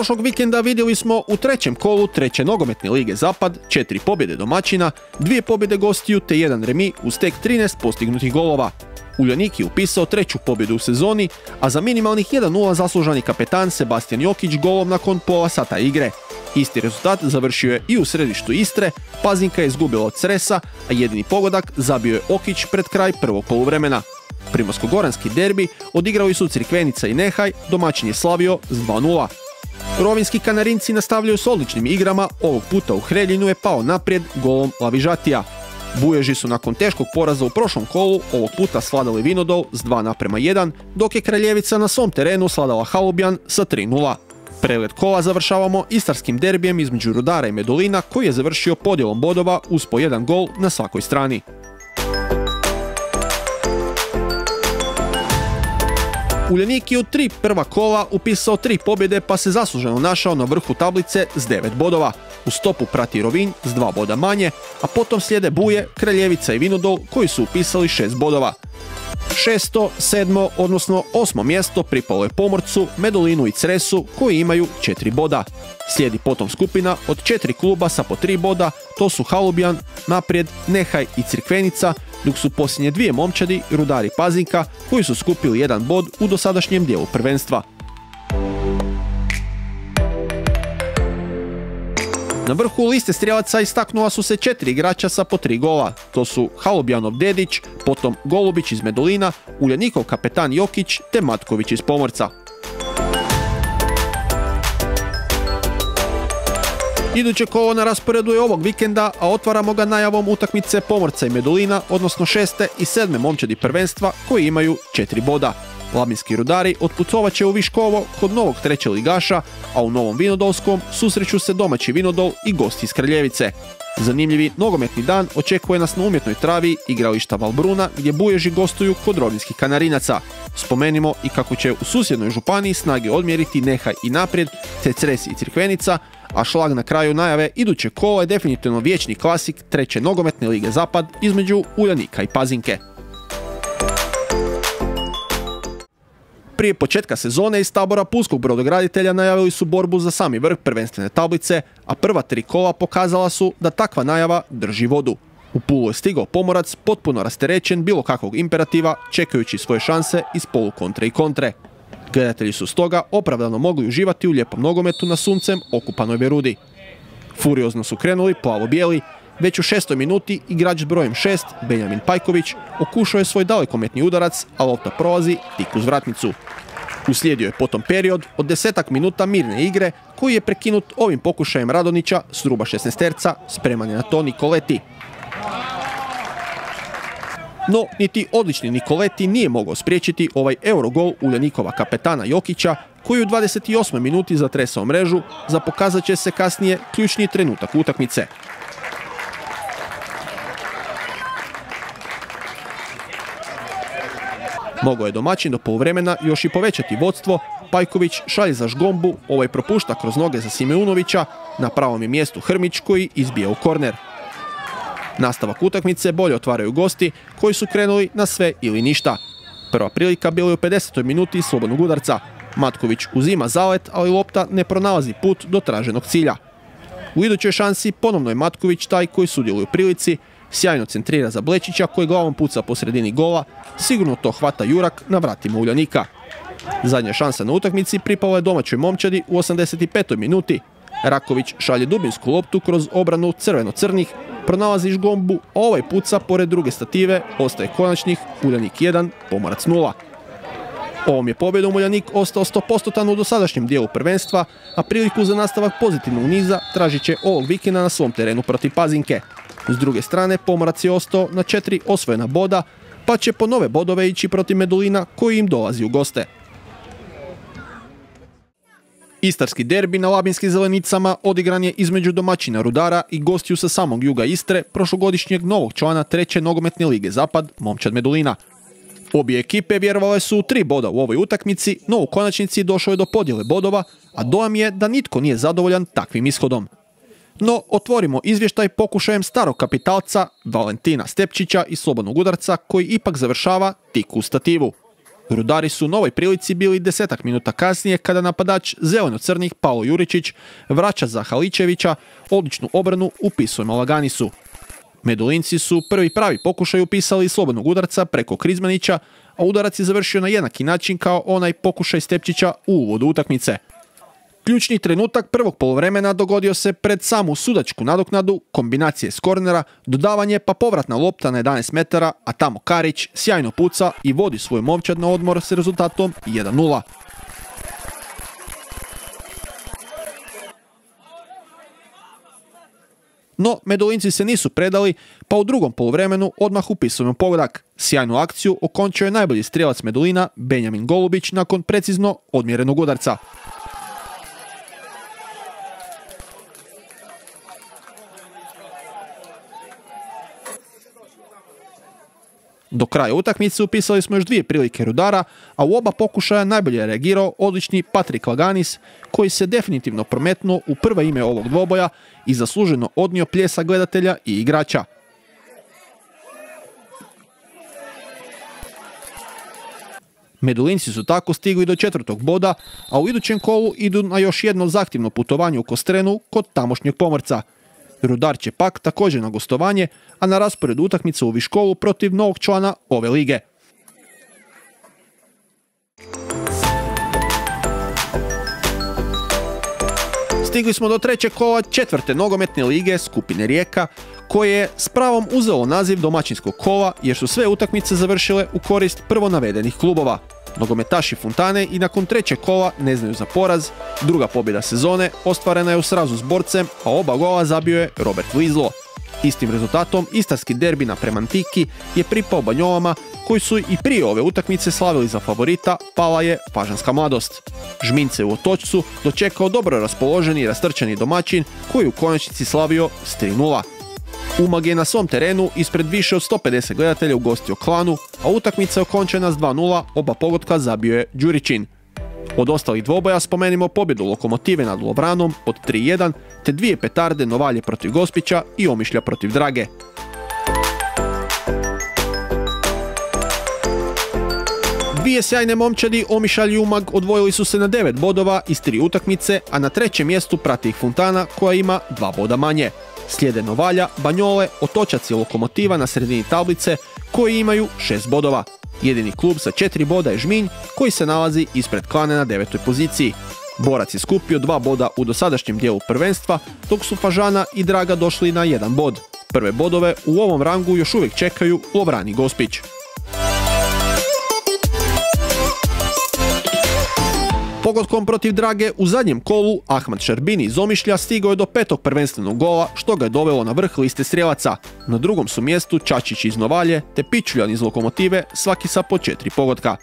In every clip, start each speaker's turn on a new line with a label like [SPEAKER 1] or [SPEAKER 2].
[SPEAKER 1] Prošlog vikenda vidjeli smo u trećem kolu treće nogometne lige Zapad 4 pobjede domaćina, 2 pobjede gostiju te 1 remi uz tek 13 postignutih golova. Uljanik je upisao treću pobjedu u sezoni, a za minimalnih 1:0 zaslužani kapetan Sebastian Jokić golom nakon pola sata igre. Isti rezultat završio je i u središtu Istre, Pazinka je izgubila od Cresa, a jedini pogodak zabio je Okić pred kraj prvog poluvremena. Primorsko-goranski derbi odigrali su Crikvenica i Nehaj, domaćin je slavio s 2:0. Rovinjski Kanarinci nastavljaju s odličnim igrama, ovog puta u Hreljinu je pao naprijed golom Lavižatija. Buježi su nakon teškog poraza u prošlom kolu ovog puta svladali Vinodol s 2:1, dok je Kraljevica na svom terenu svladala Halubjan sa 3:0. Pregled kola završavamo istarskim derbijem između Rudara i Medulina koji je završio podjelom bodova uz po 1 gol na svakoj strani. Uljanik je u 3 prva kola upisao 3 pobjede pa se zasluženo našao na vrhu tablice s 9 bodova. U stopu prati Rovinj s 2 boda manje, a potom slijede Buje, Kraljevica i Vinodol koji su upisali 6 bodova. 6., 7. odnosno 8. mjesto pripalo je Pomorcu, Medulinu i Cresu koji imaju 4 boda. Slijedi potom skupina od 4 kluba sa po 3 boda, to su Halubjan, Naprijed, Nehaj i Crikvenica, dok su posljednje 2 momčadi, Rudar i Pazinka, koji su skupili 1 bod u dosadašnjem dijelu prvenstva. Na vrhu liste strijelaca istaknula su se 4 igrača sa po 3 gola. To su Halubjanov Dedić, potom Golubić iz Medulina, Uljanikov kapetan Jokić te Matković iz Pomorca. Iduće kolo na rasporedu je ovog vikenda, a otvaramo ga najavom utakmice Pomorca i Medulina, odnosno 6. i 7. momčadi prvenstva koji imaju 4 boda. Labinski Rudari otputovat će u Viškovo kod novog trećeligaša, a u Novom Vinodolskom susreću se domaći Vinodol i gosti iz Kraljevice. Zanimljivi nogometni dan očekuje nas na umjetnoj travi igrališta Valbruna gdje Buježi gostuju kod rovinjskih Kanarinaca. Spomenimo i kako će u susjednoj županiji snage odmjeriti Nehaj i Naprijed, te Cres i Crikvenica, a šlag na kraju najave iduće kolo je definitivno vječni klasik treće nogometne lige Zapad između Uljanika i Pazinke. Prije početka sezone iz tabora pulskog brodograditelja najavili su borbu za sami vrh prvenstvene tablice, a prva 3 kola pokazala su da takva najava drži vodu. U Pulu je stigao Pomorac potpuno rasterećen bilo kakvog imperativa, čekajući svoje šanse iz polukontre i kontre. Gledatelji su stoga opravdano mogli uživati u lijepom nogometu na suncem okupanoj Berudi. Furiozno su krenuli plavo-bijeli. Već u 6. minuti igrač s brojem 6, Benjamin Pajković, okušao je svoj dalekometni udarac, a lopta prolazi tik uz vratnicu. Uslijedio je potom period od 10 minuta mirne igre koji je prekinut ovim pokušajem Radonića s ruba 16-terca, spreman je na to Nikoleti. No, niti odlični Nikoleti nije mogao spriječiti ovaj Eurogol Uljanikova kapetana Jokića, koji u 28. minuti zatresao mrežu, za pokazat će se kasnije ključni trenutak utakmice. Mogao je domaćin do poluvremena još i povećati vodstvo, Pajković šalje za žgombu, ovaj propušta kroz noge za Simeunovića, na pravom je mjestu Hrmić koji izbija u korner. Nastavak utakmice bolje otvaraju gosti koji su krenuli na sve ili ništa. Prva prilika bila je u 50. minuti slobodnog udarca. Matković uzima zalet, ali lopta ne pronalazi put do traženog cilja. U idućoj šansi ponovno je Matković taj koji sudjeluje u prilici, sjajno centrira za Blečića koji glavom puca po sredini gola, sigurno to hvata Jurak na vratima Uljanika. Zadnja šansa na utakmici pripala je domaćoj momčadi u 85. minuti. Raković šalje dubinsku loptu kroz obranu crveno-crnih, pronalazi žgombu, a ovaj puca pored druge stative, ostaje konačnih, Uljanik 1, Pomorac 0. Ovom je pobjedom Uljanik ostao 100% u dosadašnjem dijelu prvenstva, a priliku za nastavak pozitivnog niza tražit će ovog vikenda na svom terenu protiv Pazinke. S druge strane, Pomorac je ostao na 4 osvojena boda, pa će po nove bodove ići protiv Medulina koji im dolazi u goste. Istarski derbi na Labinskim Zelenicama odigran je između domaćina Rudara i gostiju sa samog juga Istre, prošlogodišnjeg novog člana treće nogometne lige Zapad, momčad Medulina. Obje ekipe vjerovale su u 3 boda u ovoj utakmici, no u konačnici došlo je do podjele bodova, a dojam je da nitko nije zadovoljan takvim ishodom. No, otvorimo izvještaj pokušajem starog kapitalca Valentina Stepčića i slobodnog udarca koji ipak završava tik u stativu. Rudari su u novoj prilici bili 10 minuta kasnije kada napadač zeleno-crnih Paolo Juričić vraća za Haličevića odličnu obranu upisuje Malaganisu. Medulinci su prvi pravi pokušaj upisali slobodnog udarca preko Krizmanića, a udarac je završio na jednaki način kao onaj pokušaj Stepčića u uvodu utakmice. Ključni trenutak prvog poluvremena dogodio se pred samu sudačku nadoknadu, kombinacije s kornera, dodavanje pa povratna lopta na 11 metara, a tamo Karić sjajno puca i vodi svoj momčad na odmor s rezultatom 1:0. No, Medulinci se nisu predali, pa u drugom poluvremenu odmah upisujemo pogodak. Sjajnu akciju okončio je najbolji strijelac Medulina Benjamin Golubić nakon precizno odmjerenog udarca. Do kraja utakmice upisali smo još 2 prilike Rudara, a u oba pokušaja najbolje je reagirao odlični Patrik Laganis, koji se definitivno prometnuo u prvo ime ovog dvoboja i zasluženo odnio pljesak gledatelja i igrača. Medulinci su tako stigli do 4. boda, a u idućem kolu idu na još jedno zahtjevno putovanje u Kostrenu kod tamošnjeg Pomorca. Rudar će pak također na gostovanje, a na rasporedu utakmica u Viškovu protiv novog člana ove lige. Stigli smo do 3. kola 4. nogometne lige skupine Rijeka, koje je s pravom uzelo naziv domaćinskog kola jer su sve utakmice završile u korist prvo navedenih klubova. Nogometaši Fontane i nakon 3. kola ne znaju za poraz, druga pobjeda sezone ostvarena je u srazu s Borcem, a oba gola zabio je Robert Vizlo. Istim rezultatom istarski derbi na Premantiki je pripao Banjolama, koji su i prije ove utakmice slavili za favorita, pala je Fažanska Mladost. Žmince u Otočcu dočekao dobro raspoloženi i rastrčani domaćin, koji u konačnici slavio s 3:0. Umag je na svom terenu ispred više od 150 gledatelja ugostio Klanu, a utakmica je okončena s 2:0, oba pogotka zabio je Đurićin. Od ostalih dvoboja spomenimo pobjedu Lokomotive nad Lovranom od 3:1, te 2 petarde Novalje protiv Gospića i Omišlja protiv Drage. Dvije sjajne momčadi, Omišalj i Umag, odvojili su se na 9 bodova iz 3 utakmice, a na 3. mjestu prati ih Fontana koja ima 2 boda manje. Slijede Novalja, Banjole, Otočac i Lokomotiva na sredini tablice koji imaju 6 bodova. Jedini klub sa 4 boda je Žminj koji se nalazi ispred Klane na 9. poziciji. Borac je skupio 2 boda u dosadašnjem dijelu prvenstva, dok su Fažana i Draga došli na 1 bod. Prve bodove u ovom rangu još uvijek čekaju Lovran i Gospić. Pogodkom protiv Drage u zadnjem kolu Ahmad Šarbini iz Omišlja stigao je do 5. prvenstvenog gola, što ga je dovelo na vrh liste strijelaca. Na drugom su mjestu Čačić iz Novalje te Pičuljan iz Lokomotive, svaki sa po 4 pogotka.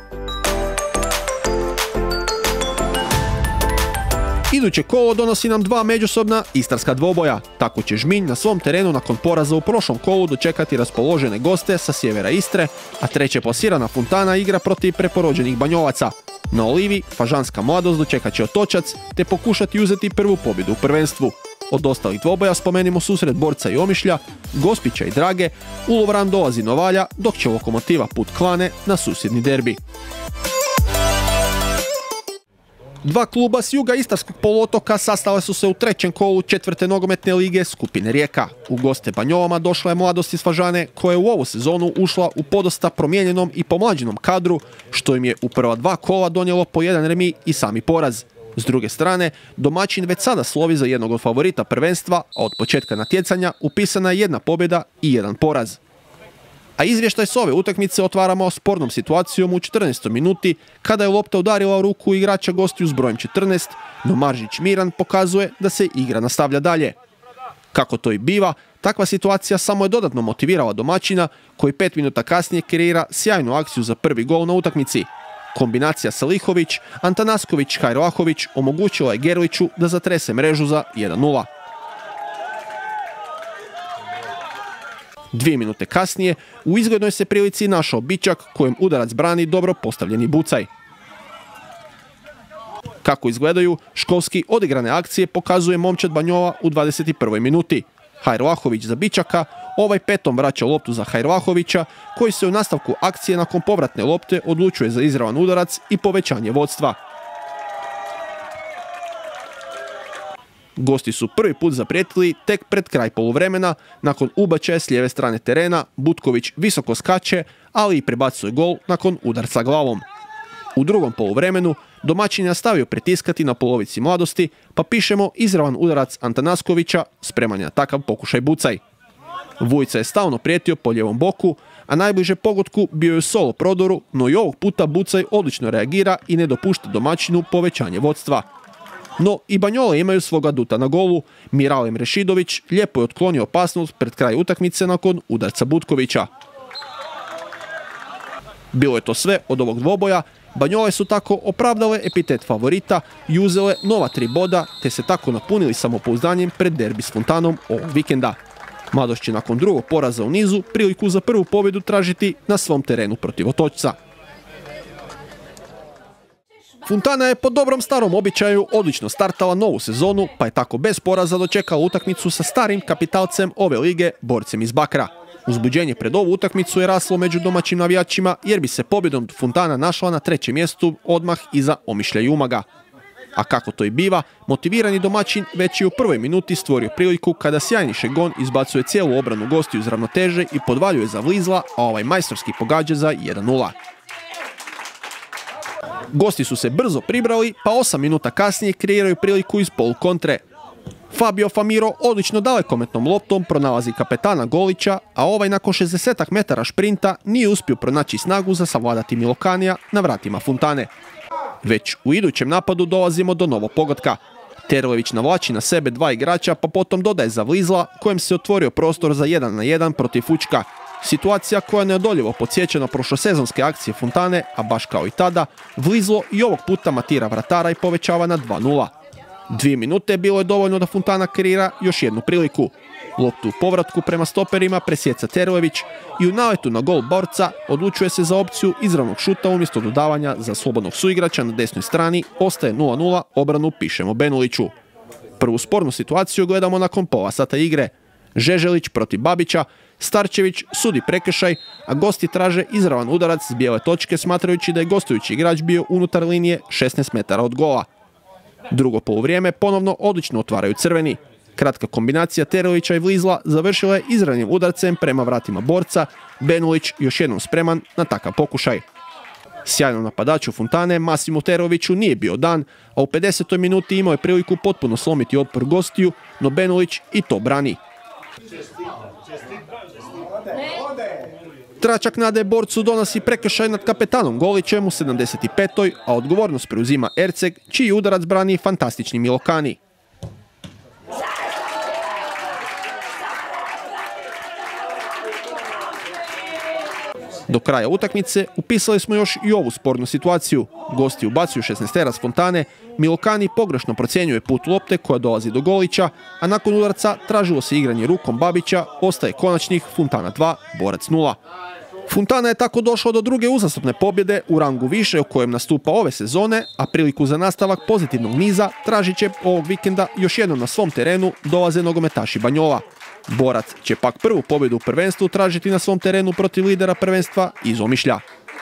[SPEAKER 1] Iduće kolo donosi nam 2 međusobna istarska dvoboja. Tako će Žminj na svom terenu nakon poraza u prošlom kolu dočekati raspoložene goste sa sjevera Istre, a 3. plasirana Fontana igra protiv preporođenih Banjovaca. Na Olivi Fažanska Mladost dočekat će Otočac te pokušati uzeti prvu pobjedu u prvenstvu. Od ostalih dvoboja spomenimo susret Borca i Omišlja, Gospića i Drage, u Lovran dolazi Novalja, dok će Lokomotiva put Klane na susjedni derbi. 2 kluba s juga Istarskog poluotoka sastale su se u 3. kolu 4. nogometne lige skupine Rijeka. U goste Banjolama došla je Mladost iz Fažane koja je u ovu sezonu ušla u podosta promijenjenom i pomlađenom kadru, što im je u prva 2 kola donijelo po 1 remi i sami poraz. S druge strane, domaćin već sada slovi za jednog od favorita prvenstva, a od početka natjecanja upisana je 1 pobjeda i 1 poraz. A izvještaj s ove utakmice otvaramo spornom situacijom u 14. minuti kada je lopta udarila u ruku igrača gostiju s brojem 14, no Maržić Miran pokazuje da se igra nastavlja dalje. Kako to i biva, takva situacija samo je dodatno motivirala domaćina koji 5 minuta kasnije kreira sjajnu akciju za prvi gol na utakmici. Kombinacija Salihović, Antanasković, Hajroahović omogućila je Gerliću da zatrese mrežu za 1:0. 2 minute kasnije u izglednoj se prilici našao Bičak kojem udarac brani dobro postavljeni Bucaj. Kako izgledaju školski odigrane akcije pokazuje momčad Banjola u 21. minuti. Hajroahović za Bičaka Ovaj petom vraća loptu za Hajrvahovića, koji se u nastavku akcije nakon povratne lopte odlučuje za izravan udarac i povećanje vodstva. Gosti su prvi put zaprijetili tek pred kraj poluvremena, nakon ubačaja s lijeve strane terena. Butković visoko skače, ali i prebacuje gol nakon udarca glavom. U drugom poluvremenu domaćin je nastavio pritiskati na polovici mladosti, pa pišemo izravan udarac Antanaskovića, spreman je na takav pokušaj bucaj. Vujica je stalno prijetio po lijevom boku, a najbliže pogodku bio je u solo prodoru, no i ovog puta bucaj odlično reagira i ne dopušta domaćinu povećanje vodstva. No i Banjole imaju svoga aduta na golu. Miralem Rešidović lijepo je otklonio opasnost pred kraj utakmice nakon udarca Butkovića. Bilo je to sve od ovog dvoboja. Banjole su tako opravdale epitet favorita i uzele nova 3 boda, te se tako napunili samopouzdanjem pred derbi s Fontanom ovog vikenda. Mladost će nakon drugog poraza u nizu priliku za prvu pobjedu tražiti na svom terenu protiv Otočca. Fontana je po dobrom starom običaju odlično startala novu sezonu, pa je tako bez poraza dočekala utakmicu sa starim kapitalcem ove lige, borcem iz Bakra. Uzbuđenje pred ovu utakmicu je raslo među domaćim navijačima, jer bi se pobjedom Fontana našla na 3. mjestu odmah iza Omišlja i Umaga. A kako to i biva, motivirani domaćin već je u prvoj minuti stvorio priliku kada sjajni Šegon izbacuje cijelu obranu gostiju iz ravnoteže i podvaljuje za Vlizla, a ovaj majstorski pogađa za 1:0. Gosti su se brzo pribrali, pa 8 minuta kasnije kreiraju priliku iz polukontre. Fabio Famiro odlično dalekometnom loptom pronalazi kapetana Golića, a ovaj nakon 60 metara šprinta nije uspio pronaći snagu za savladati Milokanija na vratima Fontane. Već u idućem napadu dolazimo do novog pogotka. Terlević navlači na sebe 2 igrača, pa potom dodaje za Vlizla, kojem se otvorio prostor za 1:1 protiv Fučka. Situacija koja neodoljivo podsjeća na prošlosezonske akcije Fontane, a baš kao i tada, Vlizlo i ovog puta matira vratara i povećava na 2:0. 2 minute bilo je dovoljno da Fontana kreira još jednu priliku. Loptu u povratku prema stoperima presjeca Terlević i u naletu na gol borca odlučuje se za opciju izravnog šuta umjesto dodavanja za slobodnog suigrača na desnoj strani. Ostaje 0:0, obranu pišemo Benuliću. Prvu spornu situaciju gledamo nakon pola sata igre. Žeželić protiv Babića, Starčević sudi prekršaj, a gosti traže izravan udarac s bijele točke smatrajući da je gostujući igrač bio unutar linije 16 metara od gola. Drugo poluvrijeme ponovno odlično otvaraju crveni. Kratka kombinacija Terlića i Vlizla završila je izravnim udarcem prema vratima borca. Benulić još jednom spreman na takav pokušaj. Sjajnom napadaču Fontane Masimu Terloviću nije bio dan, a u 50. minuti imao je priliku potpuno slomiti otpor gostiju, no Benulić i to brani. Tračak nade borcu donosi prekršaj nad kapetanom Golićem u 75. a odgovornost preuzima Erceg, čiji udarac brani fantastični Milokani. Do kraja utakmice upisali smo još i ovu spornu situaciju. Gosti ubacuju 16-terac Fontane, Milokani pogrešno procjenjuje put lopte koja dolazi do Golića, a nakon udarca tražilo se igranje rukom Babića, ostaje konačnih Fontana 2, Borac 0. Fontana je tako došla do druge uzastopne pobjede u rangu više u kojem nastupa ove sezone, a priliku za nastavak pozitivnog niza tražit će ovog vikenda još jednom na svom terenu dolaze nogometaši Banjola. Borac će pak prvu pobjedu u prvenstvu tražiti na svom terenu protiv lidera prvenstva iz Omišlja.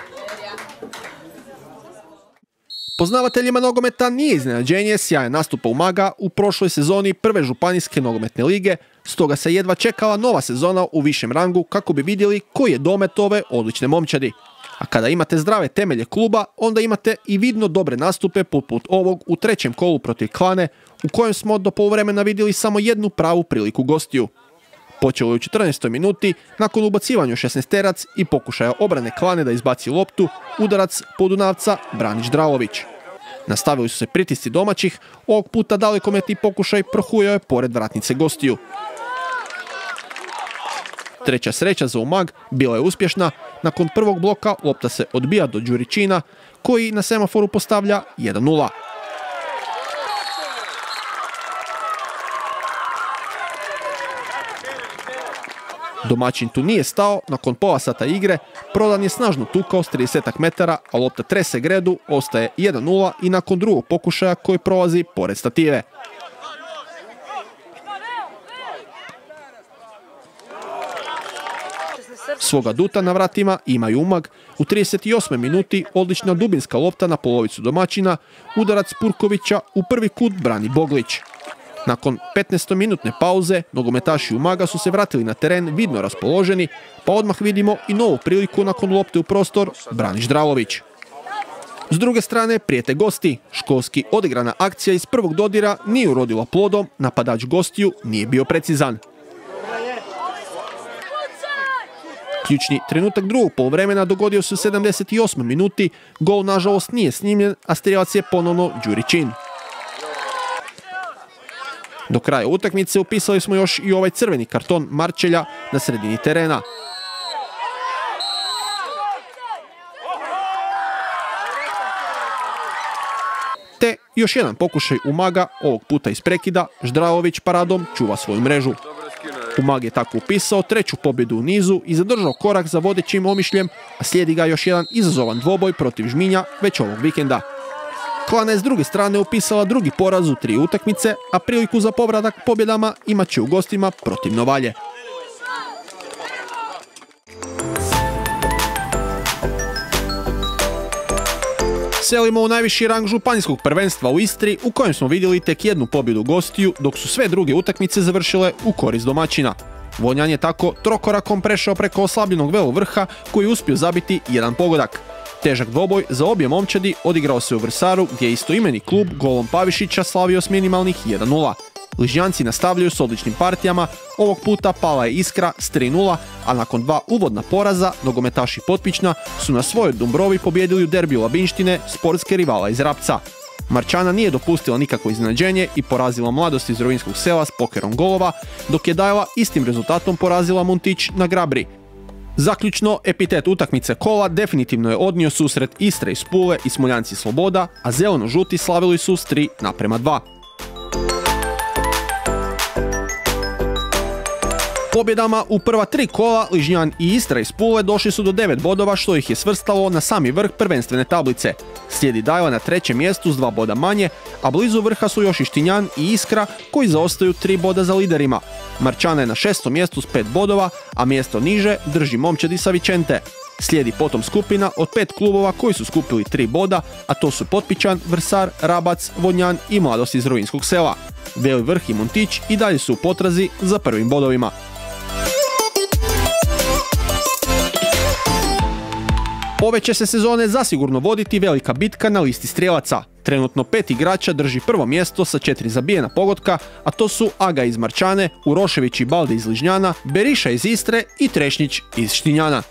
[SPEAKER 1] Poznavateljima nogometa nije iznenađenje sjajan nastupa Umaga u prošloj sezoni prve županijske nogometne lige, stoga se jedva čekala nova sezona u višem rangu kako bi vidjeli koji je domet ove odlične momčadi. A kada imate zdrave temelje kluba, onda imate i vidno dobre nastupe poput ovog u trećem kolu protiv Klane, u kojem smo do poluvremena vidjeli samo jednu pravu priliku gostiju. Počelo je u 14. minuti, nakon ubacivanja 16-terac i pokušaja obrane Klane da izbaci loptu, udarac Podunavca Branić Dralović. Nastavili su se pritisci domaćih, ovog puta dalekometni pokušaj prohujao je pored vratnice gostiju. Treća sreća za Umag bila je uspješna, nakon prvog bloka lopta se odbija do Đurićina, koji na semaforu postavlja 1:0. Domaćin tu nije stao, nakon pola sata igre Prodan je snažno tukao s 30 metara, a lopta trese gredu, ostaje 1:0 i nakon drugog pokušaja koji prolazi pored stative. Svoga duta na vratima imaju Umag. U 38. minuti odlična dubinska lopta na polovicu domaćina, udarac Purkovića u prvi kut brani Boglić. Nakon 15-minutne pauze, nogometaši Umaga su se vratili na teren vidno raspoloženi, pa odmah vidimo i novu priliku nakon lopte u prostor brani Ždralović. S druge strane prijete gosti. Školski odigrana akcija iz prvog dodira nije urodila plodom, napadač gostiju nije bio precizan. Ključni trenutak drugog poluvremena dogodio se u 78. minuti, gol nažalost nije snimljen, a strijelac je ponovno Đurićin. Do kraja utakmice upisali smo još i ovaj crveni karton Marčelja na sredini terena. Te još jedan pokušaj Umaga, ovog puta iz prekida, Ždralović paradom čuva svoju mrežu. Umag je tako upisao treću pobjedu u nizu i zadržao korak za vodećim Omišljem, a slijedi ga još jedan izazovan dvoboj protiv Žminja već ovog vikenda. Klana je s druge strane upisala drugi poraz u 3 utakmice, a priliku za povratak pobjedama imat će u gostima protiv Novalje. Selimo u najviši rang županijskog prvenstva u Istri, u kojem smo vidjeli tek jednu pobjedu gostiju, dok su sve druge utakmice završile u korist domaćina. Vodnjan je tako trokorakom prešao preko oslabljenog Velo Vrha, koji je uspio zabiti jedan pogodak. Težak dvoboj za obje momčadi odigrao se u Vrsaru, gdje je istoimeni klub golom Pavišića slavio s minimalnih 1:0. Ližnjanci nastavljaju s odličnim partijama, ovog puta pala je Iskra s 3:0, a nakon 2 uvodna poraza, nogometaši Potpična su na svojoj Dumbrovi pobjedili u derbiju Labinštine sportske rivala iz Rapca. Marčana nije dopustila nikakvo iznenađenje i porazila Mladost iz Rovinjskog Sela s pokerom golova, dok je Dajla istim rezultatom porazila Muntić na Grabri. Zaključno, epitet utakmice kola definitivno je odnio susret Istre iz Pule i Smoljanci Sloboda, a zeleno-žuti slavili su s 3:2. Pobjedama u prva 3 kola Ližnjan i Istra iz Pule došli su do 9 bodova, što ih je svrstalo na sami vrh prvenstvene tablice. Slijedi Dajla na 3. mjestu s 2 boda manje, a blizu vrha su još i Štinjan i Iskra, koji zaostaju 3 boda za liderima. Marčana je na 6. mjestu s 5 bodova, a mjesto niže drži momčadi sa Vičente. Slijedi potom skupina od 5 klubova koji su skupili 3 boda, a to su Potpičan, Vrsar, Rabac, Vodnjan i Mladost iz Rovinjskog Sela. Veli Vrh i Muntić i dalje su u potrazi za prvim bodovima. Ove će se sezone zasigurno voditi velika bitka na listi strijelaca. Trenutno 5 igrača drži prvo mjesto sa 4 zabijena pogotka, a to su Aga iz Marčane, Urošević i Balde iz Ližnjana, Beriša iz Istre i Trešnjić iz Štinjana.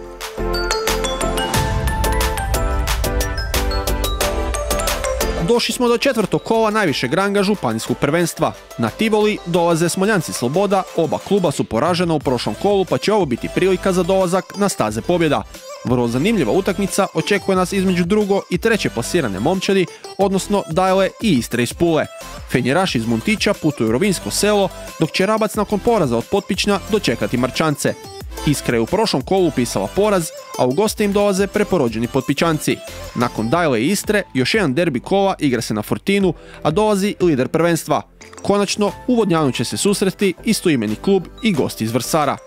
[SPEAKER 1] Došli smo do 4. kola najvišeg ranga županijskog prvenstva. Na Tivoli dolaze Smoljanci Sloboda, oba kluba su poražena u prošlom kolu, pa će ovo biti prilika za dolazak na staze pobjeda. Vrlo zanimljiva utakmica očekuje nas između drugo i treće plasirane momčadi, odnosno Dajle i Istre iz Pule. Fenjeraš iz Muntića putuju u Rovinjsko Selo, dok će Rabac nakon poraza od Potpična dočekati Marčance. Iskra je u prošlom kolu upisala poraz, a u goste im dolaze preporođeni Potpičanci. Nakon Dajle i Istre, još jedan derbi kola igra se na Fortinu, a dolazi lider prvenstva. Konačno, u Vodnjanu će se susresti istoimeni klub i gosti iz Vrsara.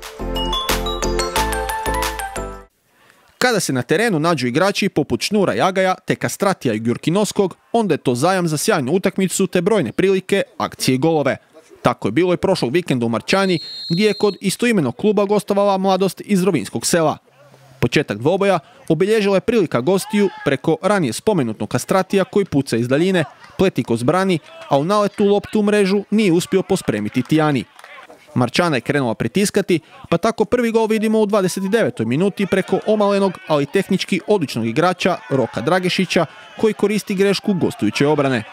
[SPEAKER 1] Kada se na terenu nađu igrači poput Šnura i Agaja, te Kastratija i Gjurkinoskog, onda je to zajam za sjajnu utakmicu te brojne prilike, akcije i golove. Tako je bilo i prošlog vikenda u Marčani, gdje je kod istoimenog kluba gostovala Mladost iz Rovinjskog Sela. Početak dvoboja obilježila je prilika gostiju preko ranije spomenutnog Kastratija koji puca iz daljine, Pletikos brani, a u naletu loptu u mrežu nije uspio pospremiti Tijani. Marčana je krenula pritiskati, pa tako prvi gol vidimo u 29. minuti preko omalenog, ali tehnički odličnog igrača Roka Dragešića, koji koristi grešku gostujuće obrane.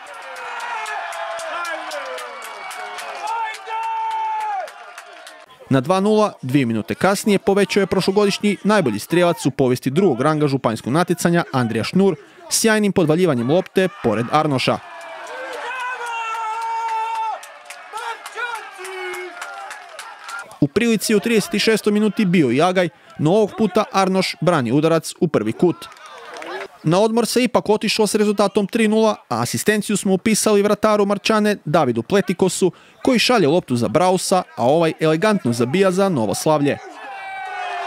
[SPEAKER 1] Na 2:0, 2 minute kasnije, povećao je prošlogodišnji najbolji strijelac u povijesti drugog ranga županijskog natjecanja Andrija Šnur sjajnim podvaljivanjem lopte pored Arnoša. U prilici u 36. minuti bio i Agaj, no ovog puta Arnoš brani udarac u prvi kut. Na odmor se ipak otišlo s rezultatom 3:0, a asistenciju smo upisali vrataru Marčane Davidu Pletikosu, koji šalje loptu za Brausa, a ovaj elegantno zabija za Novoslavlje.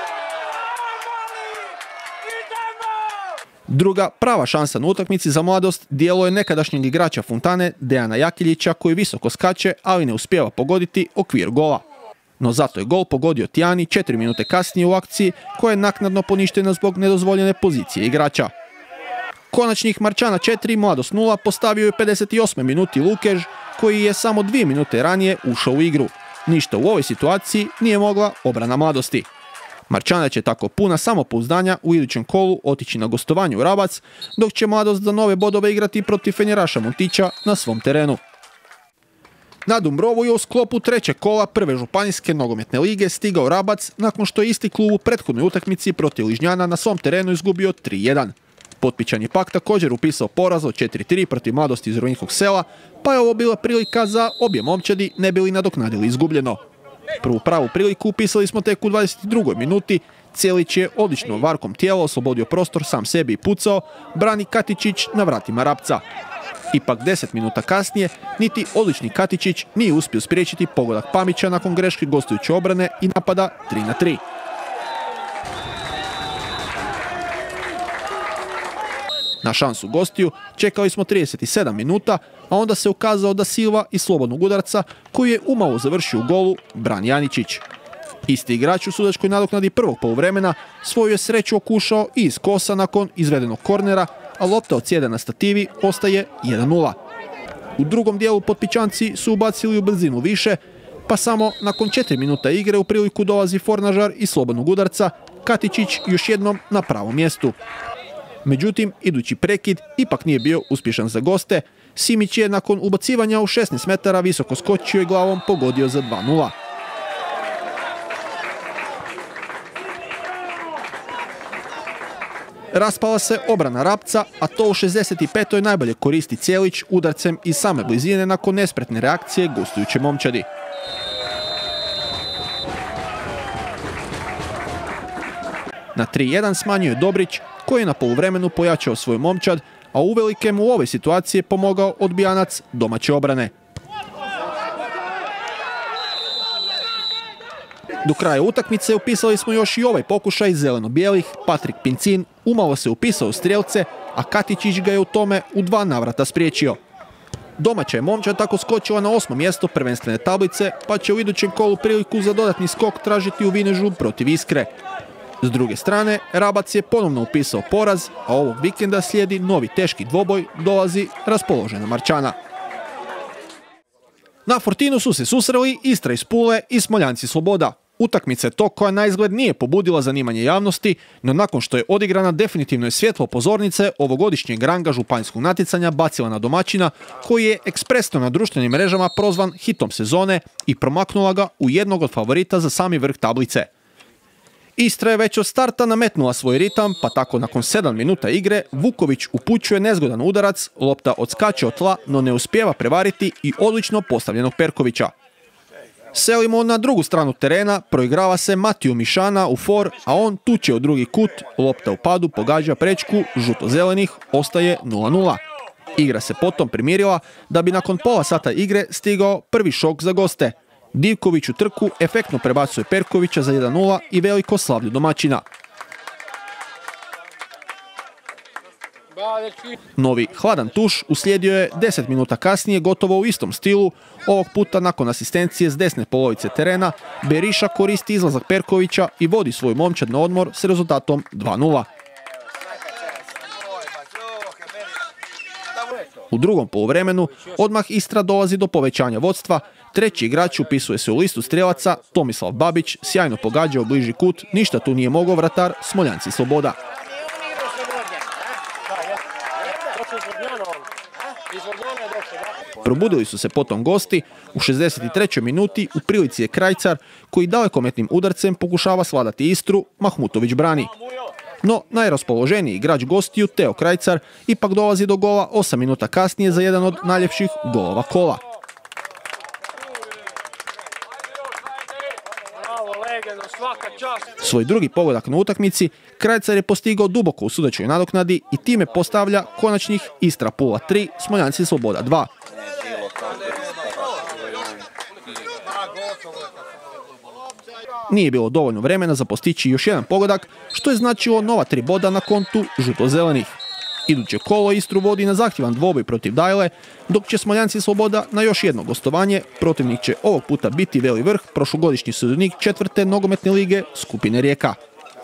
[SPEAKER 1] Druga prava šansa na utakmici za Mladost dijelo je nekadašnjeg igrača Fontane Dejana Jakiljića koji visoko skače, ali ne uspijeva pogoditi okvir gola. No zato je gol pogodio Tijani 4 minute kasnije u akciji koja je naknadno poništena zbog nedozvoljene pozicije igrača. Konačnih Marčana 4, Mladost 0 postavio je 58. minuti Lukež koji je samo 2 minute ranije ušao u igru. Ništa u ovoj situaciji nije mogla obrana Mladosti. Marčana će tako puna samopouzdanja u idućem kolu otići na gostovanje u Rabac, dok će Mladost za nove bodove igrati protiv Fenjeraša Montića na svom terenu. Na Dumbrovu je u sklopu trećeg kola prve županijske nogometne lige stigao Rabac nakon što je isti klub u prethodnoj utakmici protiv Ližnjana na svom terenu izgubio 3:1. Potpičan je pak također upisao poraz od 4:3 protiv Mladosti iz Rovinjskog sela, pa je ovo bila prilika za obje momčadi ne bili nadoknadili izgubljeno. Prvu pravu priliku upisali smo tek u 22. minuti, Celić je odličnom varkom tijela oslobodio prostor sam sebi i pucao, brani Katičić na vratima Rapca. Ipak 10 minuta kasnije, niti odlični Katičić nije uspio spriječiti pogodak Pamića nakon greške gostujuće obrane i napada 3:3. Na šansu gostiju čekali smo 37 minuta, a onda se ukazao da Silva iz slobodnog udarca, koji je umalo završio u golu, brani Janičić. Isti igrač u sudačkoj nadoknadi prvog poluvremena svoju je sreću okušao i iz kosa nakon izvedenog kornera, a lopta odsjeda na stativi ostaje 1:0. U drugom dijelu Potpičanci su ubacili u brzinu više, pa samo nakon 4 minuta igre u priliku dolazi Fornažar iz slobodnog udarca, Katičić još jednom na pravom mjestu. Međutim, idući prekid ipak nije bio uspješan za goste. Simić je nakon ubacivanja u 16 metara visoko skočio i glavom pogodio za 2:0. Raspala se obrana Rapca, a to u 65. najbolje koristi Celić udarcem iz same blizine nakon nespretne reakcije gostujuće momčadi. Na 3:1 smanjio je Dobrić, koji je na poluvremenu pojačao svoj momčad, a uvelike mu u ovoj situaciji je pomogao odbijanac domaće obrane. Do kraja utakmice upisali smo još i ovaj pokušaj zeleno-bijelih. Patrik Pincin umalo se upisao u strijelce, a Katičić ga je u tome u 2 navrata spriječio. Domaća je momčad tako skočila na 8. mjesto prvenstvene tablice, pa će u idućem kolu priliku za dodatni skok tražiti u Vinežu protiv Iskre. S druge strane, Rabac je ponovno upisao poraz, a ovog vikenda slijedi novi teški dvoboj, dolazi raspoložena Marčana. Na Fortinu su se susreli Istra iz Pule i Smoljanci Sloboda. Utakmica je to koja na izgled nije pobudila zanimanje javnosti, no nakon što je odigrana definitivno je svjetlo pozornice ovogodišnjeg ranga županijskog natjecanja bacila na domaćina, koji je ekspresno na društvenim mrežama prozvan hitom sezone i promaknula ga u jednog od favorita za sami vrh tablice. Istra je već od starta nametnula svoj ritam, pa tako nakon 7 minuta igre Vuković upućuje nezgodan udarac, lopta odskače od tla, no ne uspijeva prevariti i odlično postavljenog Perkovića. Selimo na drugu stranu terena, proigrava se Matiju Mišana u for, a on tuče u drugi kut, lopta u padu pogađa prečku žuto-zelenih, ostaje 0:0. Igra se potom primirila da bi nakon pola sata igre stigao prvi šok za goste. Divković u trku efektno prebacuje Perkovića za 1:0 i veliko slavlju domaćina. Novi hladan tuš uslijedio je 10 minuta kasnije gotovo u istom stilu, ovog puta nakon asistencije s desne polovice terena. Beriša koristi izlazak Perkovića i vodi svoj momčad na odmor s rezultatom 2:0. U drugom poluvremenu odmah Istra dolazi do povećanja vodstva. Treći igrač upisuje se u listu strijelaca, Tomislav Babić sjajno pogađa u bliži kut, ništa tu nije mogao vratar Smoljanci Sloboda. Probudili su se potom gosti, u 63. minuti u prilici je Krajcar, koji dalekometnim udarcem pokušava svladati Istru, Mahmutović brani. No, najraspoloženiji igrač gostiju, Teo Krajcar, ipak dolazi do gola 8 minuta kasnije za jedan od najljepših golova kola. Svoj drugi pogodak na utakmici Krajcar je postigao duboko u sudačkoj nadoknadi i time postavlja konačnih Istra Pula 3, Smoljanci Sloboda 2. Nije bilo dovoljno vremena za postići još jedan pogodak, što je značilo nova 3 boda na kontu žuto-zelenih. Iduće kolo Istru vodi na zahtjevan dvoboj protiv Dajle, dok će Smoljanci Sloboda na još jedno gostovanje. Protivnik će ovog puta biti Veli Vrh, prošlogodišnji sudionik 4. nogometne lige skupine Rijeka.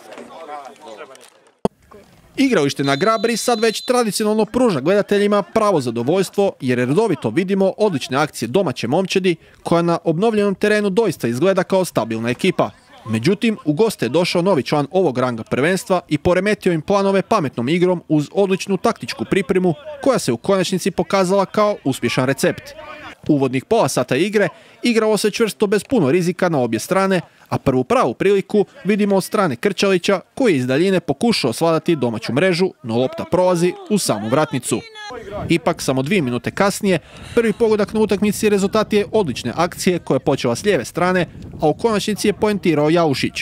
[SPEAKER 1] Igralište na Grabri sad već tradicionalno pruža gledateljima pravo zadovoljstvo jer redovito vidimo odlične akcije domaće momčadi koja na obnovljenom terenu doista izgleda kao stabilna ekipa. Međutim, u goste je došao novi član ovog ranga prvenstva i poremetio im planove pametnom igrom uz odličnu taktičku pripremu koja se u konačnici pokazala kao uspješan recept. Uvodnih pola sata igre igralo se čvrsto bez puno rizika na obje strane, a prvu pravu priliku vidimo od strane Krčalića koji je iz daljine pokušao svladati domaću mrežu, no lopta prolazi u samu vratnicu. Ipak, samo 2 minute kasnije, prvi pogodak na utakmici rezultat je odlične akcije koja je počela s lijeve strane, a u konačnici je poentirao Jaušić.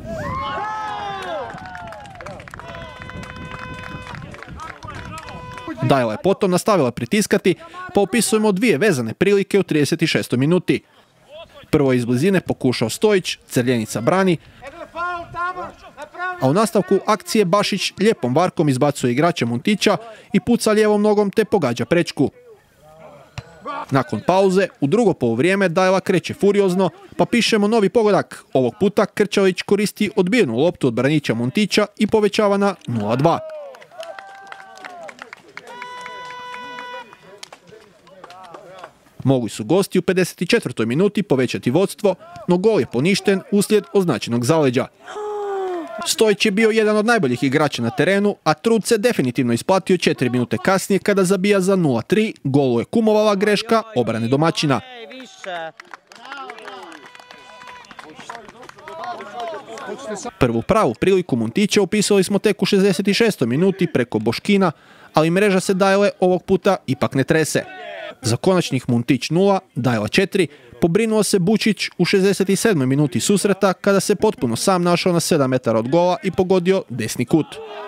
[SPEAKER 1] Dajla je potom nastavila pritiskati, pa opisujemo 2 vezane prilike u 36. minuti. Prvo je iz blizine pokušao Stojić, Crljenica brani, a u nastavku akcije Bašić lijepom varkom izbacuje igrača Muntića i puca lijevom nogom te pogađa prečku. Nakon pauze, u drugo poluvrijeme Dajla kreće furiozno, pa pišemo novi pogodak. Ovog puta Krčalić koristi odbijenu loptu od branića Muntića i povećava na 0:2. Mogli su gosti u 54. minuti povećati vodstvo, no gol je poništen uslijed označenog zaleđa. Stojić je bio jedan od najboljih igrača na terenu, a trud se definitivno isplatio 4 minute kasnije kada zabija za 0:3, golu je kumovala greška obrane domaćina. Prvu pravu priliku Muntića upisali smo tek u 66. minuti preko Boškina, ali mreža se Dajle ovog puta ipak ne trese. Za konačnih Muntić 0, Dajla 4, pobrinuo se Bučić u 67. minuti susreta kada se potpuno sam našao na 7 metara od gola i pogodio desni kut.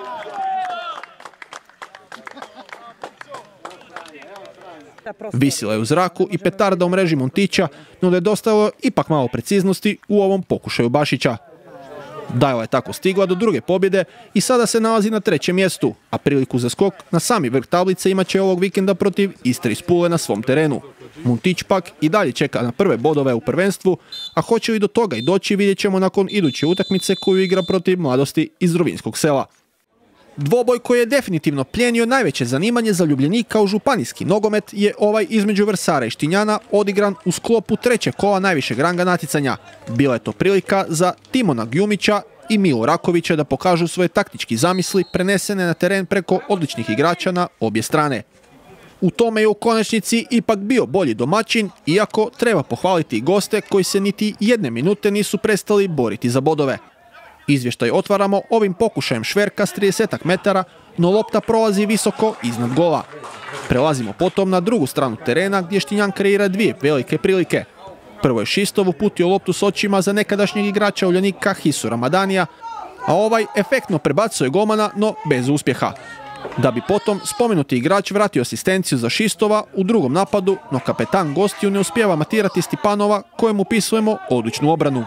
[SPEAKER 1] Visila je u zraku i petarda u mreži Muntića, no nedostajalo ipak malo preciznosti u ovom pokušaju Bašića. Dajla je tako stigla do druge pobjede i sada se nalazi na 3. mjestu, a priliku za skok na sami vrh tablice imat će ovog vikenda protiv Istre iz Pule na svom terenu. Muntić pak i dalje čeka na prve bodove u prvenstvu, a hoće li do toga i doći vidjet ćemo nakon iduće utakmice koju igra protiv Mladosti iz Rovinjskog sela. Dvoboj koji je definitivno plijenio najveće zanimanje zaljubljenika u županijski nogomet je ovaj između Vrsara i Štinjana odigran u sklopu 3. kola najvišeg ranga natjecanja. Bila je to prilika za Timona Gjumića i Milo Rakovića da pokažu svoje taktički zamisli prenesene na teren preko odličnih igrača na obje strane. U tome je u konačnici ipak bio bolji domaćin, iako treba pohvaliti i goste koji se niti jedne minute nisu prestali boriti za bodove. Izvještaj otvaramo ovim pokušajem šverka s 30 metara, no lopta prolazi visoko iznad gola. Prelazimo potom na drugu stranu terena gdje Štinjan kreira 2 velike prilike. Prvo je Šistov uputio loptu s očima za nekadašnjeg igrača Uljanika Hisu Ramadanija, a ovaj efektno prebacuje golmana, no bez uspjeha. Da bi potom spomenuti igrač vratio asistenciju za Šistova u drugom napadu, no kapetan gostiju ne uspijeva matirati Stipanova kojemu upisujemo odličnu obranu.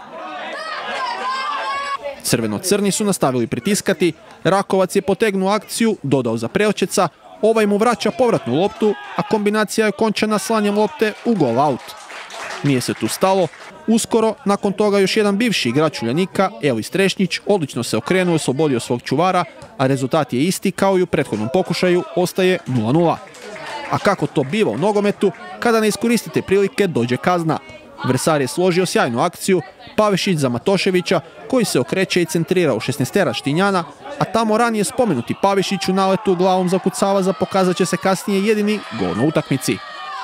[SPEAKER 1] Crveno-crni su nastavili pritiskati, Rakovac je potegnuo akciju, dodao za Preočeca, ovaj mu vraća povratnu loptu, a kombinacija je končana slanjem lopte u gol out. Nije se tu stalo, uskoro, nakon toga još jedan bivši igrač Uljanika, Elis Trešnjić, odlično se okrenuo i oslobodio svog čuvara, a rezultat je isti kao i u prethodnom pokušaju, ostaje 0:0. A kako to biva u nogometu, kada ne iskoristite prilike dođe kazna. Vrsar je složio sjajnu akciju, Pavišić za Matoševića, koji se okreće i centrira u 16-terac Štinjana, a tamo ranije spomenuti Pavišić u naletu glavom zakucava za pokazat će se kasnije jedini gol na utakmici.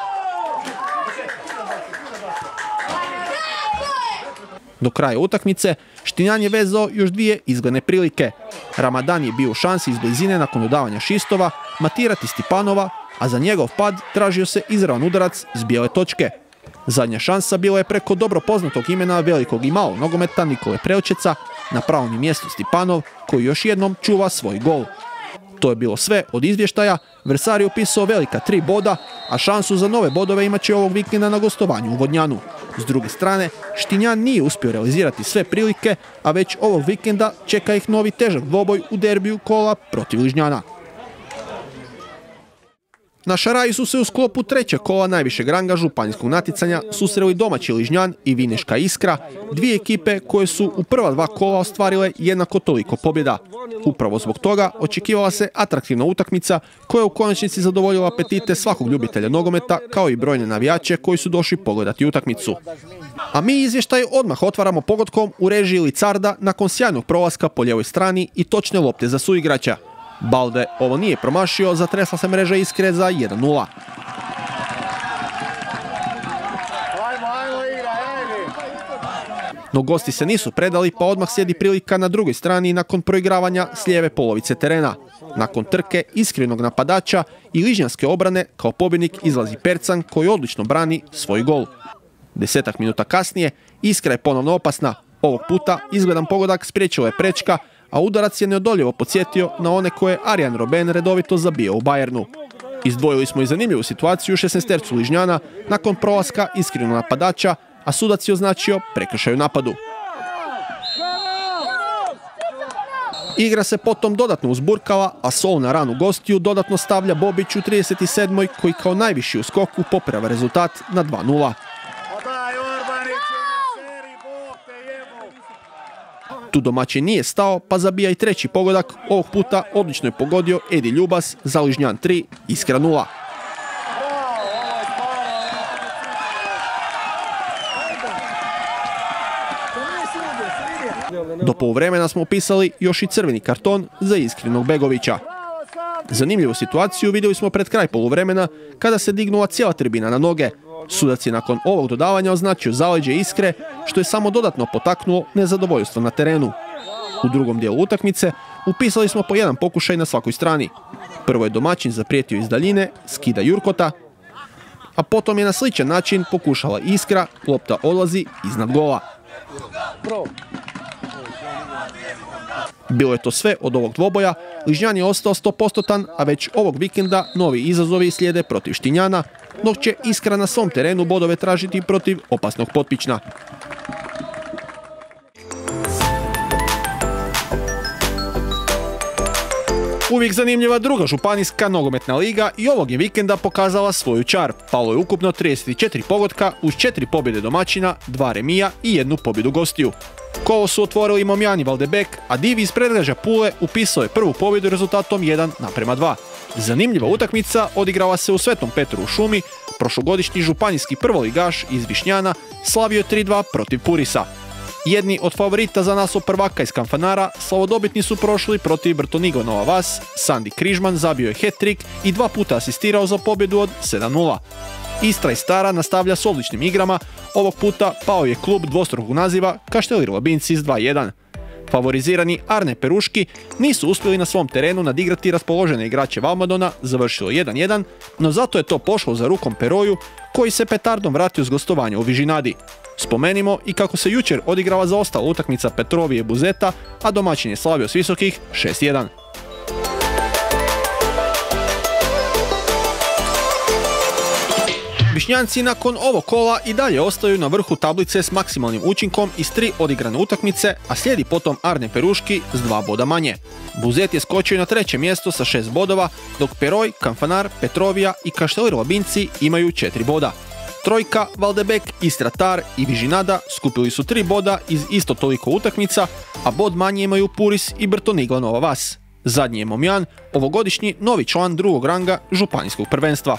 [SPEAKER 1] Do kraja utakmice Štinjan je vezao još 2 izgledne prilike. Ramadan je bio u šansi iz blizine nakon dodavanja Šistova, matirati Stipanova, a za njegov pad tražio se izravan udarac s bijele točke. Zadnja šansa bila je preko dobro poznatog imena velikog i malog nogometa Nikole Preočeca, na pravom mjestu Stipanov, koji još jednom čuva svoj gol. To je bilo sve od izvještaja, Vrsar je upisao velika 3 boda, a šansu za nove bodove imat će ovog vikenda na gostovanju u Vodnjanu. S druge strane, Štinjan nije uspio realizirati sve prilike, a već ovog vikenda čeka ih novi težak dvoboj u derbiju kola protiv Ližnjana. Na Šaraji su se u sklopu trećeg kola najvišeg ranga županijskog natjecanja susreli domaći Ližnjan i Vineška Iskra, dvije ekipe koje su u prva dva kola ostvarile jednako toliko pobjeda. Upravo zbog toga očekivala se atraktivna utakmica koja je u konačnici zadovoljila apetite svakog ljubitelja nogometa kao i brojne navijače koji su došli pogledati utakmicu. A mi izvještaj odmah otvaramo pogodkom u režiji Licarda nakon sjajnog prolaska po lijevoj strani i točne lopte za suigrača. Balde ovo nije promašio, zatresla se mreža Iskre za 1:0. No gosti se nisu predali pa odmah slijedi prilika na drugoj strani nakon proigravanja s lijeve polovice terena. Nakon trke iskrenog napadača i ližnjanske obrane kao pobjednik izlazi Percan koji odlično brani svoj gol. 10 minuta kasnije Iskra je ponovno opasna. Ovog puta izgledan pogodak spriječila je prečka, a udarac je neodoljivo podsjetio na one koje Arjen Robben redovito zabio u Bayernu. Izdvojili smo i zanimljivu situaciju u 16-tercu Ližnjana nakon prolaska iskrenog napadača, a sudac je označio prekršaj u napadu. Igra se potom dodatno uzburkala, a sol na ranu gostiju dodatno stavlja Bobić u 37. koji kao najviši u skoku popravlja rezultat na 2:0. Tu domaćin nije stao pa zabija i treći pogodak, ovog puta odlično je pogodio Edi Ljubas za Ližnjan 3, Iskra 0. Do poluvremena smo upisali još i crveni karton za Iskrinog Begovića. Zanimljivu situaciju vidjeli smo pred kraj poluvremena kada se dignula cijela tribina na noge. Sudac je nakon ovog dodavanja označio zaleđe Iskre, što je samo dodatno potaknulo nezadovoljstvo na terenu. U drugom dijelu utakmice upisali smo po jedan pokušaj na svakoj strani. Prvo je domaćin zaprijetio iz daljine, skida Jurkota, a potom je na sličan način pokušala Iskra, lopta odlazi iznad gola. Bilo je to sve od ovog dvoboja, Ližnjan je ostao 100%, a već ovog vikenda novi izazovi slijede protiv Štinjana, dok će Iskra na svom terenu bodove tražiti protiv opasnog Potpična. Uvijek zanimljiva druga županijska nogometna liga i ovog je vikenda pokazala svoju čar. Palo je ukupno 34 pogotka uz 4 pobjede domaćina, 2 remija i 1 pobjedu gostiju. Kolo su otvorili Momjani Valdebek, a Divi iz predgrađa Pule upisao je prvu pobjedu rezultatom 1:2. Zanimljiva utakmica odigrala se u Svetom Petru u Šumi, prošlogodišnji županijski prvoligaš iz Višnjana slavio je 3:2 protiv Purisa. Jedni od favorita za naslov prvaka iz Kanfanara slavodobitni su prošli protiv Brtonigo Nova Vas, Sandi Križman zabio je hat-trick i 2 puta asistirao za pobjedu od 7:0. Istra i Stara nastavlja s odličnim igrama, ovog puta pao je klub dvostrukog naziva Kaštelir Labinci s 2:1. Favorizirani Arne Peruški nisu uspjeli na svom terenu nadigrati raspoložene igrače Valmadona, završilo 1:1, no zato je to pošlo za rukom Peroju, koji se petardom vratio s gostovanja u Vižinadi. Spomenimo i kako se jučer odigrala zaostala utakmica Petrovije Buzeta, a domaćin je slavio s Visokih 6:1. Višnjanci nakon ovog kola i dalje ostaju na vrhu tablice s maksimalnim učinkom iz 3 odigrane utakmice, a slijedi potom Arne Peruški s 2 boda manje. Buzet je skočio na 3. mjesto sa 6 bodova, dok Peroj, Kanfanar, Petrovija i Kaštelir Labinci imaju 4 boda. Trojka, Valdebek, Istratar i Vižinada skupili su 3 boda iz isto toliko utakmica, a bod manje imaju Puris i Brtonigla Nova Vas. Zadnji je Momjan, ovogodišnji novi član drugog ranga županijskog prvenstva.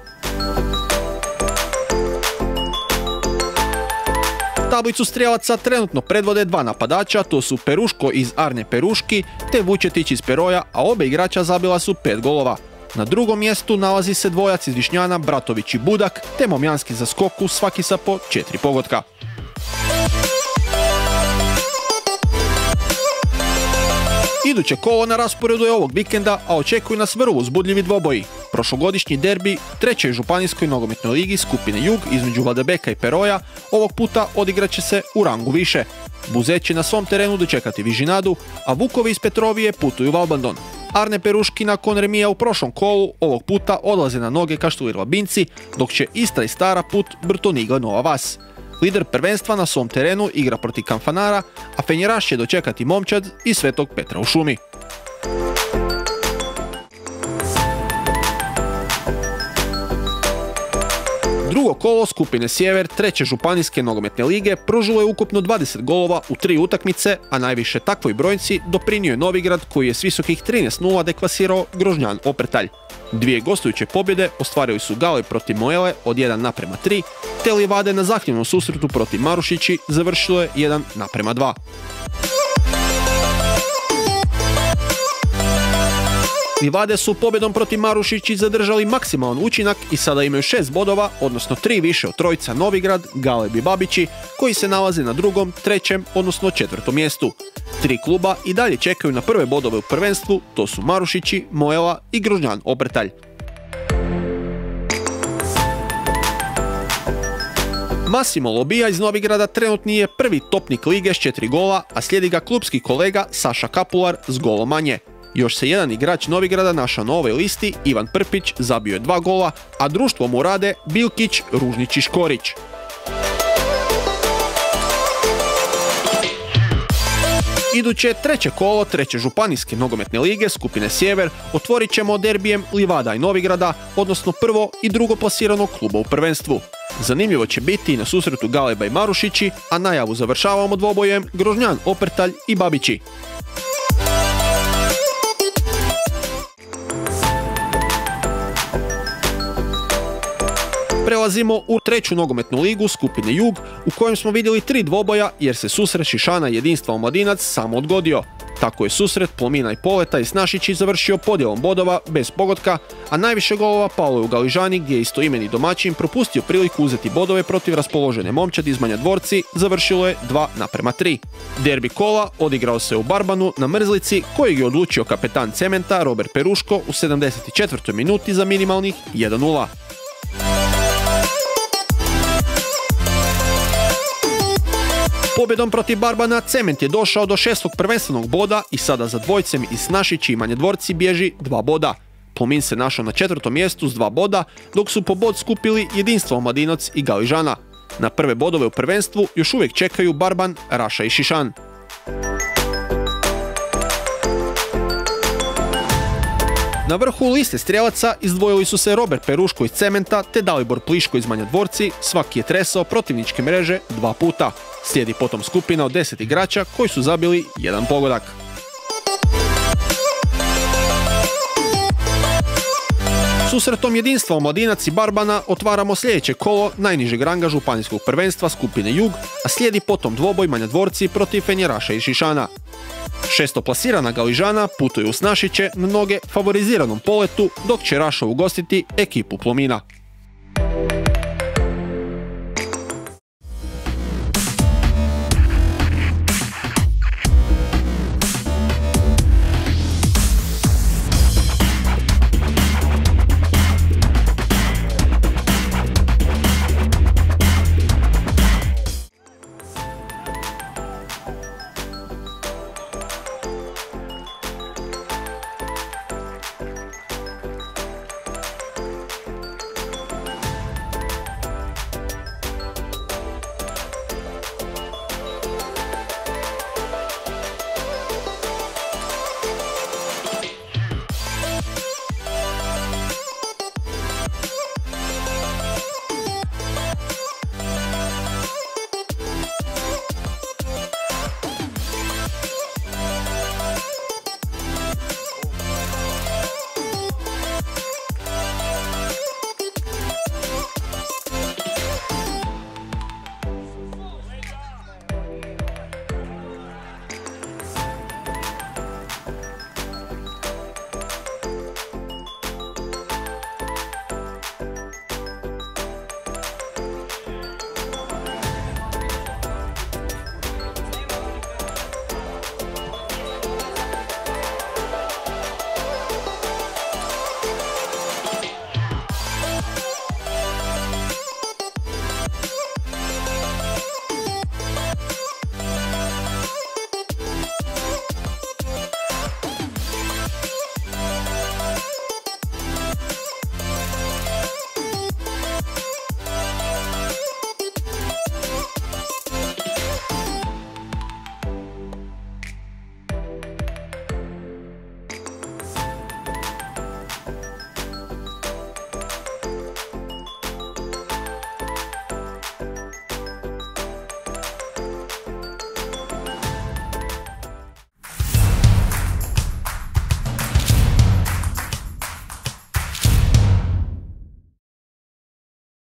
[SPEAKER 1] Tablicu strijelaca trenutno predvode 2 napadača, to su Peruško iz Arne Peruški te Vučetić iz Peroja, a obe igrača zabila su 5 golova. Na drugom mjestu nalazi se dvojac iz Višnjana, Bratović i Budak, te Momjanski za skoku, svaki sa po 4 pogotka. Iduće kolo na rasporedu je ovog vikenda, a očekuju nas vrlo uzbudljivi dvoboji. Prošlogodišnji derbi trećoj županijskoj nogometnoj ligi skupine Jug između Valdebeka i Peroja ovog puta odigraće se u rangu više. Buzet će na svom terenu dočekati Vižinadu, a Vukovi iz Petrovije putuju u Valbandon. Arne Peruški nakon remija u prošlom kolu ovog puta odlaze na noge Kaštelir Labinci, dok će Istra i Stara put Brtonigla Nova Vas. Lider prvenstva na svom terenu igra protiv Kanfanara, a Fenjeraš će dočekati Momčad i Svetog Petra u Šumi. Drugo kolo skupine Sjever treće županijske nogometne lige pružilo je ukupno 20 golova u 3 utakmice, a najviše takvoj brojci doprinio je Novigrad koji je s visokih 13:0 deklasirao Grožnjan Opretalj. Dvije gostujuće pobjede ostvarili su Galeb protiv Moele od 1:3, te Livade na zahtjevnom susretu protiv Marušići završilo je 1:2. Livade su pobjedom protiv Marušići zadržali maksimalan učinak i sada imaju 6 bodova, odnosno 3 više od trojica Novigrad, Galeb i Babići, koji se nalaze na drugom, trećem, odnosno 4. mjestu. 3 kluba i dalje čekaju na prve bodove u prvenstvu, to su Marušići, Moela i Grožnjan Opretalj. Massimo Lobija iz Novigrada trenutni je prvi topnik lige s 4 gola, a slijedi ga klubski kolega Saša Kapular s golom manje. Još se jedan igrač Novigrada našao na ovoj listi, Ivan Prpić, zabio je 2 gola, a društvo mu rade Bilkić, Ružnić i Škorić. Iduće treće kolo treće županijske nogometne lige skupine Sjever otvorit ćemo derbijem Livada i Novigrada, odnosno prvo i drugo plasiranog kluba u prvenstvu. Zanimljivo će biti i na susretu Galeba i Marušići, a najavu završavamo dvobojem Grožnjan Opretalj i Babići. Prelazimo u treću nogometnu ligu skupine Jug, u kojem smo vidjeli 3 dvoboja jer se susret Šišana i Jedinstva Omladinac samo odgodio. Tako je susret Plomina i Poleta i Snašići završio podjelom bodova bez pogotka, a najviše golova palo je u Galižani gdje je istoimeni domaćin propustio priliku uzeti bodove protiv raspoložene momčadi iz Banja Dvorci, završilo je 2:3. Derbi kola odigrao se u Barbanu na Mrzlici, kojeg je odlučio kapetan Cementa Robert Peruško u 74. minuti za minimalnih 1:0. Pobjedom protiv Barbana Cement je došao do 6. prvenstvenog boda i sada za dvojcem iz Snašići i Manje Dvorci bježi 2 boda. Plomin se našao na 4. mjestu s 2 boda, dok su po bod skupili Jedinstvo Omladinac i Galižana. Na prve bodove u prvenstvu još uvijek čekaju Barban, Raša i Šišan. Na vrhu liste strijelaca izdvojili su se Robert Peruško iz Cementa te Dalibor Pliško iz Manja Dvorci, svaki je tresao protivničke mreže 2 puta. Slijedi potom skupina od 10 igrača koji su zabili 1 pogodak. Susretom Jedinstva Omladinac i Barbana otvaramo sljedeće kolo najnižeg ranga županijskog prvenstva skupine Jug, a slijedi potom dvoboj Manja Dvorci protiv Fenjeraša i Šišana. 6. plasirana Galižana putuje u Snašiće na noge favoriziranom Poletu, dok će Raša ugostiti ekipu Plomina.